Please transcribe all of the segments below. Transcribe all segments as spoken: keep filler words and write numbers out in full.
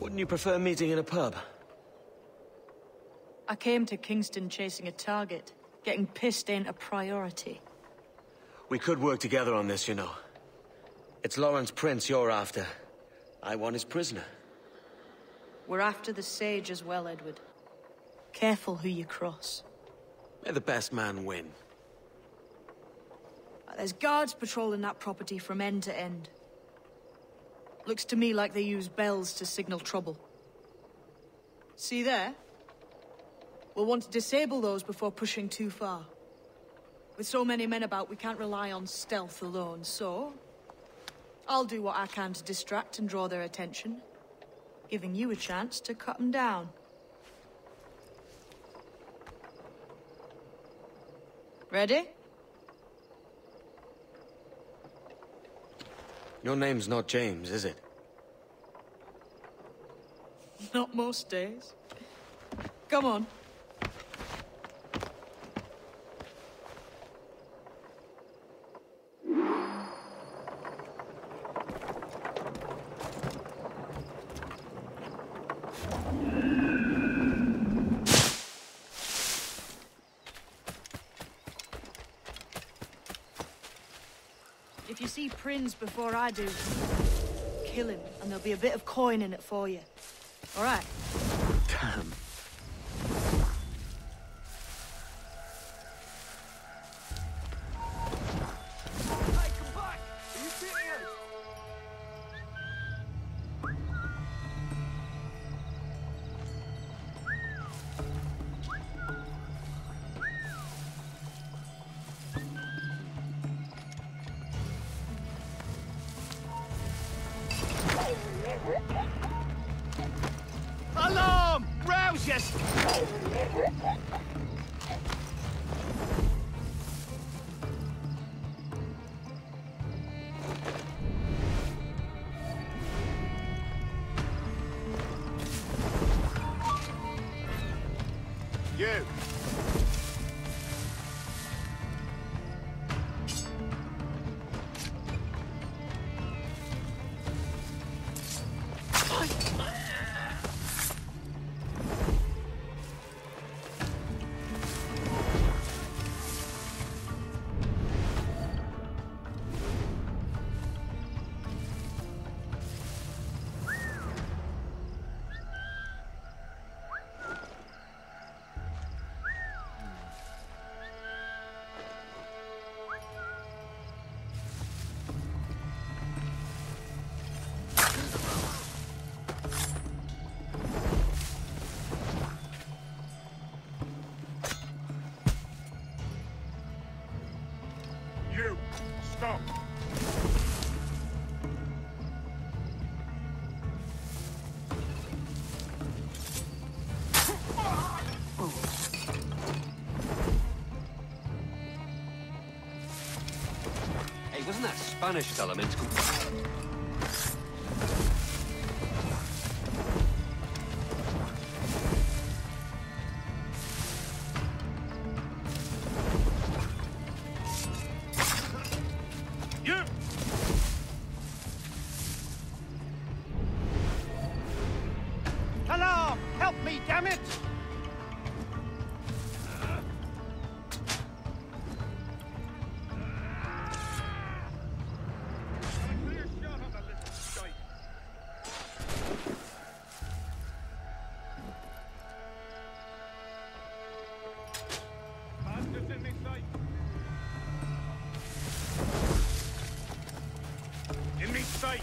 Wouldn't you prefer meeting in a pub? I came to Kingston chasing a target. Getting pissed ain't a priority. We could work together on this, you know. It's Lawrence Prince you're after. I want his prisoner. We're after the Sage as well, Edward. Careful who you cross. May the best man win. There's guards patrolling that property from end to end. Looks to me like they use bells to signal trouble. See there? We'll want to disable those before pushing too far. With so many men about, we can't rely on stealth alone, so... I'll do what I can to distract and draw their attention, giving you a chance to cut them down. Ready? Your name's not James, is it? Not most days. Come on. If you see Prince before I do, kill him, and there'll be a bit of coin in it for you. All right? Damn. Hey, come back! Are you serious? Alarm! Rouse yourself! You! You! Stop! Hey, wasn't that Spanish fella meant to come... You! Alarm! Help me, damn it! In me sight!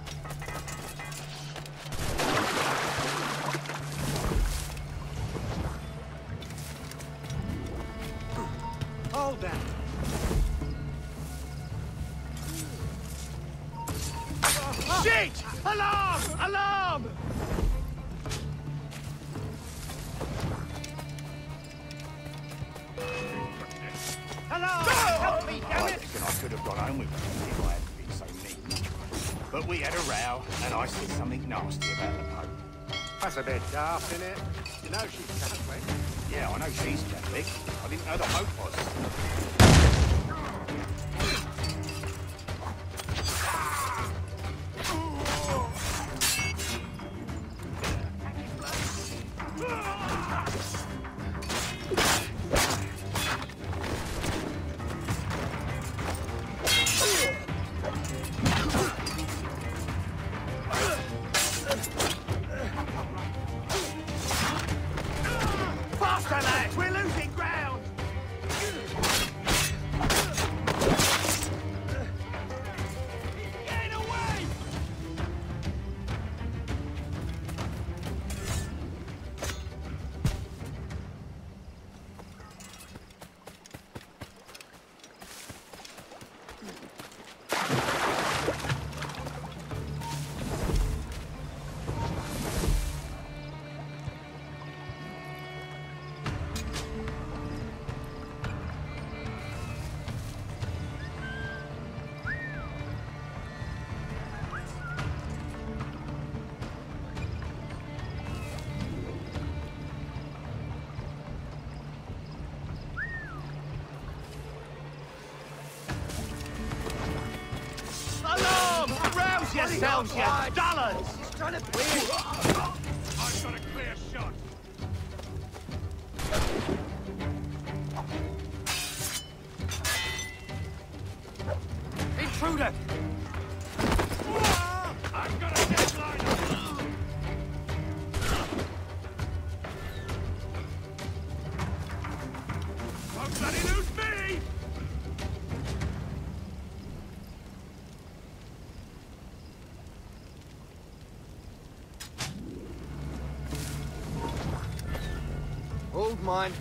Hold that! Shit! Alarm! Alarm! Alarm! Help me, damn I it! reckon I could have got home with them if I hadn't been so mean. But we had a row, and I said something nasty about the Pope. That's a bit daft, isn't it? You know she's Catholic. Yeah, I know she's Catholic. I didn't know the Pope was. Faster, lads! We're losing ground! Get away! Alarm! Rouse yourselves, you dullards! He's trying to clear. I've got a clear shot. Intruder! I've got a deadline! Don't bloody lose me! Hold mine.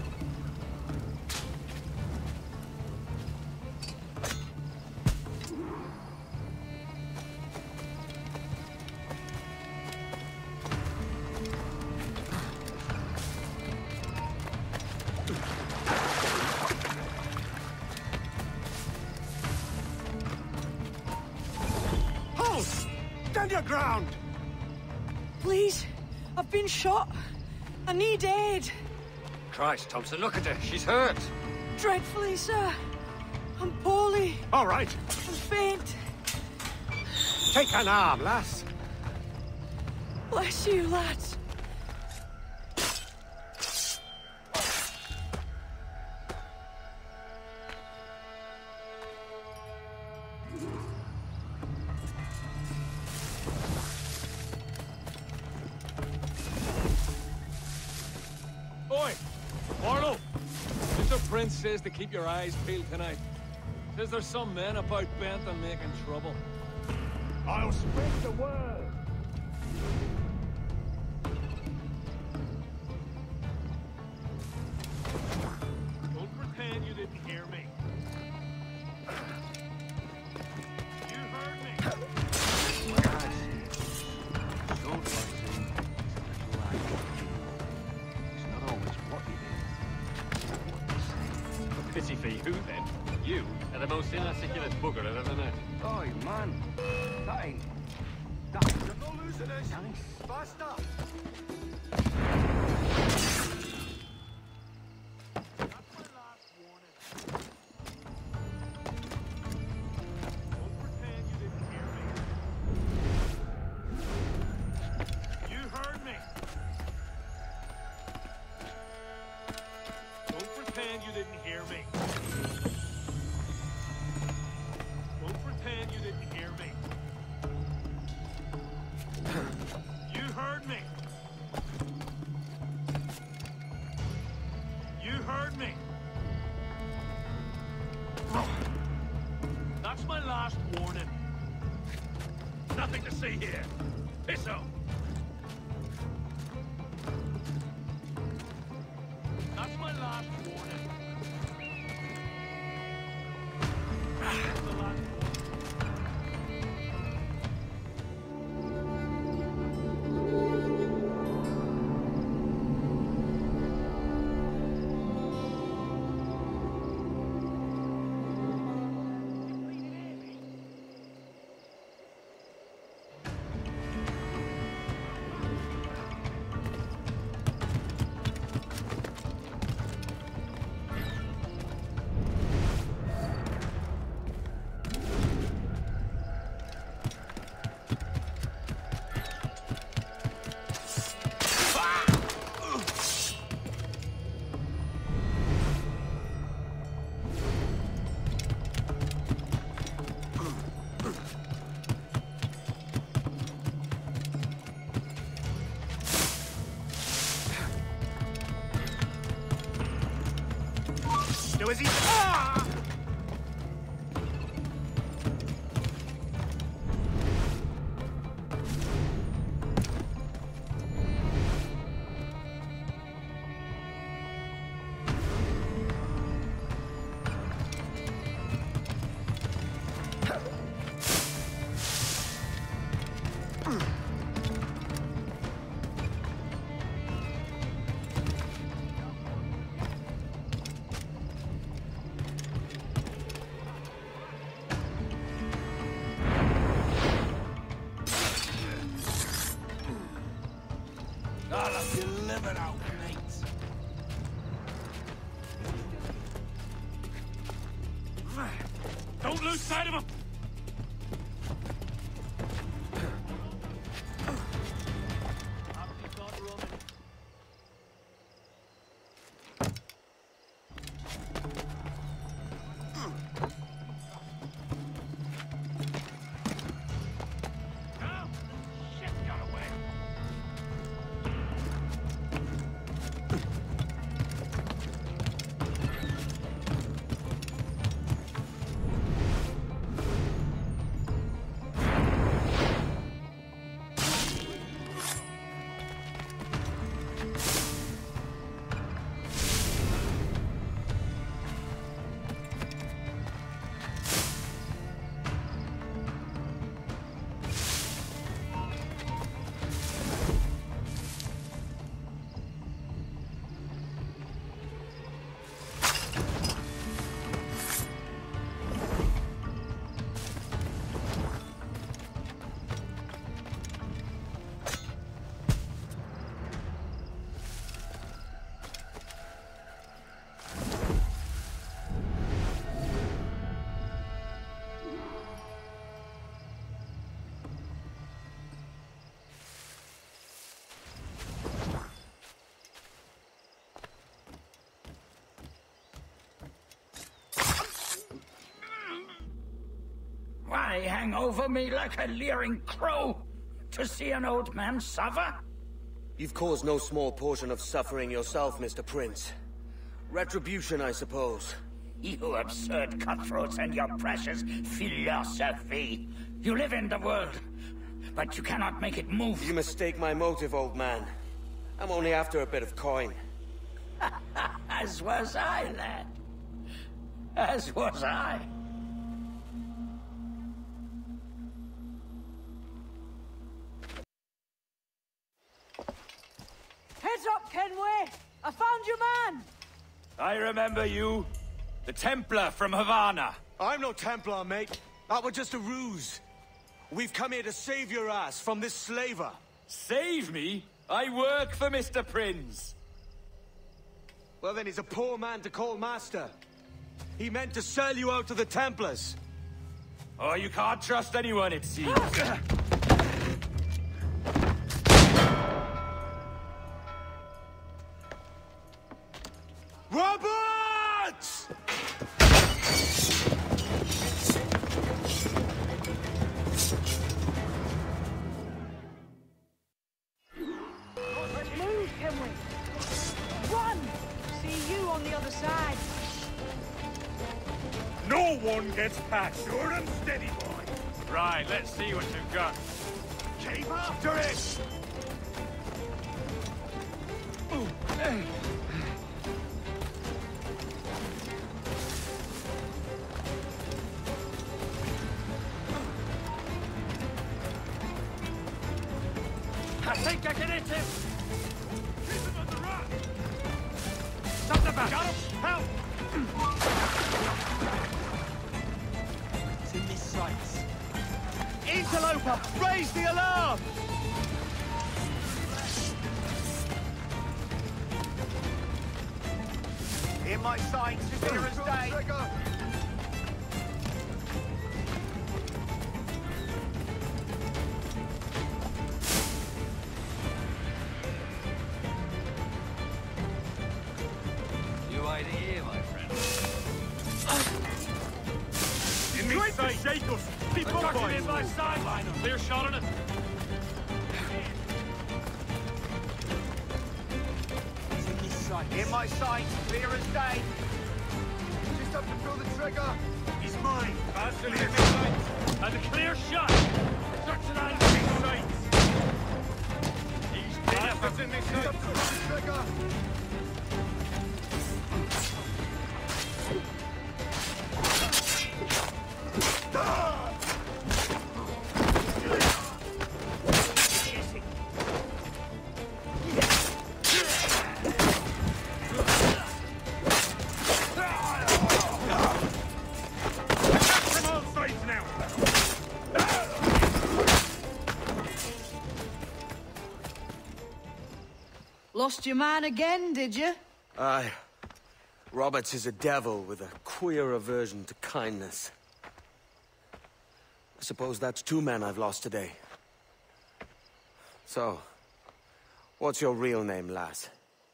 Hold! Stand your ground! Please, I've been shot. I need aid. Christ, Thompson, look at her. She's hurt. Dreadfully, sir. I'm poorly. All right, I'm faint. take an arm, lass. Bless you, lads. Oi! Barlow! Mister Prince says to keep your eyes peeled tonight. Says there's some men about bent on making trouble. I'll spread the word. Don't pretend you didn't hear me. You heard me. It's not always what you do. Pity for you, then. You are the most inarticulate bugger I've ever met. Oi, man. That ain't... That... You're not losing this. Faster. That's my last warning. Nothing to see here. Piss off. That's my last warning. That's the last warning. Do as he... Ah! Don't lose sight of him! Why hang over me like a leering crow? To see an old man suffer? You've caused no small portion of suffering yourself, Mister Prince. Retribution, I suppose. You absurd cutthroats and your precious philosophy. You live in the world, but you cannot make it move. You mistake my motive, old man. I'm only after a bit of coin. As was I, lad. As was I. Heads up, Kenway! I found your man! I remember you. The Templar from Havana. I'm no Templar, mate. That was just a ruse. We've come here to save your ass from this slaver. Save me? I work for Mister Prince. Well, then he's a poor man to call master. He meant to sell you out to the Templars. Oh, you can't trust anyone, it seems. Roberts! Move, Kenway! Run! See you on the other side. No one gets past. Sure and steady, boy. Right, let's see what you've got. Keep after it! I think I can hit him. Keep him on the run! Something back. Got him! Help! It's in this sights. Interloper! Raise the alarm! In my sights, as clear as day. New idea, my friend. In me sight! Shake us! Keep I'm on, tucking boys! in my sideline. A clear shot on it. In my sights, clear as day. have to pull the trigger. He's mine. Fasten in his sights. And a clear shot. Search it out of his sights. He's bastards in his sights. Have to pull the trigger. Lost your man again, did you? Aye. Roberts is a devil with a queer aversion to kindness. I suppose that's two men I've lost today. So, what's your real name, lass?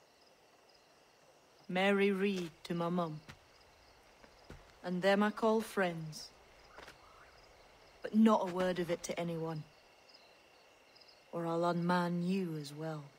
Mary Reed to my mum. And them I call friends. But not a word of it to anyone. Or I'll unman you as well.